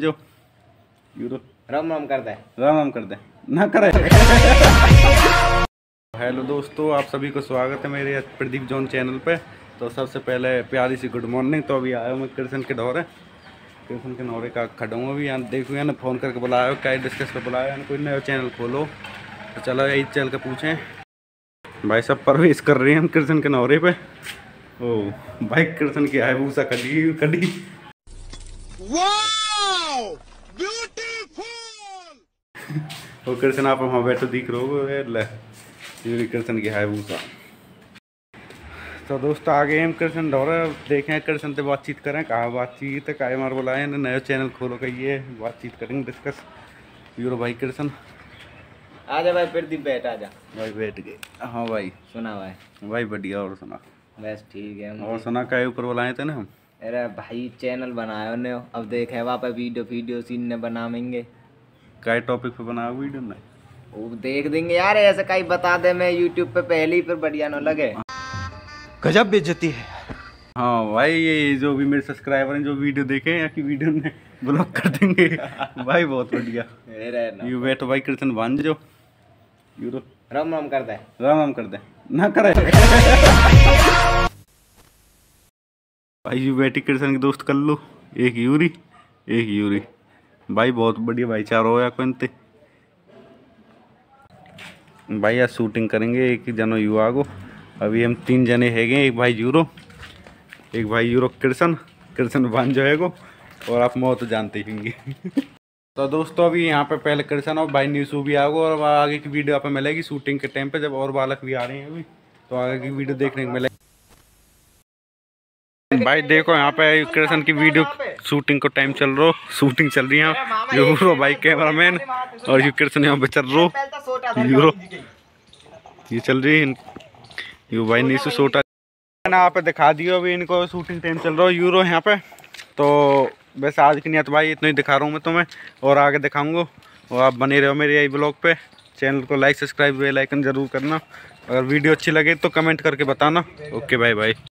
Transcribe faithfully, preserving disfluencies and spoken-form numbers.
जो यूरो राम राम कर दे राम राम कर दे ना करे। हेलो दोस्तों, आप सभी को स्वागत है मेरे प्रदीप जोन चैनल पे। तो सबसे पहले प्यारी सी गुड मॉर्निंग। तो अभी आया हूँ मैं कृष्ण के ढोरे कृष्ण के नौरे का खड़ा हूँ अभी। यहाँ देखो यहाँ फ़ोन करके बुलाया हो, क्या डिस्कस पे बुलाया है, कोई नया चैनल खोलो। तो चलो यही चल के पूछें भाई। सब परवेश कर रहे हैं हम कृष्ण के नौरे पे। ओ भाई कृष्ण की है भूसा कड़ी कड़ी। वो कृष्ण आप वहाँ बैठो दिख रहे हो कृष्ण की है भूसा। तो दोस्तों आगे हम कृष्ण ढोरे देखें, कृष्ण से बातचीत करें। कहाँ बातचीत है, काय मार बुलाए नया चैनल खोलो कहिए, बातचीत करेंगे डिस्कस। यूरो भाई कृष्ण आजा भाई प्रदीप बैठ आजा भाई बैठ गए। हाँ भाई सुना भाई भाई बढ़िया। और सुना बस ठीक है। और सुना क्या ऊपर बुलाए थे ना हम। अरे भाई चैनल बनाया ने, अब देखे वहाँ पे वीडियो वीडियो सीन ने बनाएंगे। क्या टॉपिक पे बनाया वीडियो में वो देख देंगे यार, ऐसे कहीं बता दे मैं यूट्यूब पे पहले ही फिर बढ़िया न लगे। गजब बेइज्जती है। हाँ भाई, ये जो भी मेरे सब्सक्राइबर हैं जो वीडियो देखे या कि वीडियो में ब्लॉक कर देंगे भाई बहुत बढ़िया। यू बैठो भाई कृष्ण बन जो यूरो राम राम कर दे राम राम कर दे ना करे भाई। यू बेटी कृष्ण के दोस्त कर लो, एक यूरी एक यूरी भाई। बहुत बढ़िया भाईचारा हो या कोई भाई। आज शूटिंग करेंगे एक जनो युवा को। अभी हम तीन जने हैगे, एक भाई यूरो एक भाई यूरो कृष्ण कृष्ण बन जो है को, और आप मौत तो जानते ही होंगे तो दोस्तों अभी यहाँ पे पहले कृष्ण और भाई न्यूज़ भी आओगे, और आगे की वीडियो आप मिलेगी शूटिंग के टाइम पे, जब और बालक भी आ रहे हैं अभी, तो आगे की वीडियो देखने को मिलेगी। भाई देखो यहाँ पे कृष्ण की वीडियो शूटिंग को टाइम चल रहा, शूटिंग चल रही है। यूरो भाई कैमरामैन और यू कृष्ण यहाँ पे चल रहा यूरो, ये चल रही है यू भाई नीचे सोटा यहाँ पे दिखा दियो। अभी इनको शूटिंग टाइम चल रहा है यूरो यहाँ पे। तो वैसे आज की नियत भाई इतना ही दिखा रहा हूँ मैं तुम्हें, और आगे दिखाऊंगा। और आप बने रहो मेरे यही ब्लॉग पे। चैनल को लाइक सब्सक्राइब बेल आइकन जरूर करना। अगर वीडियो अच्छी लगे तो कमेंट करके बताना। Okay bye bye.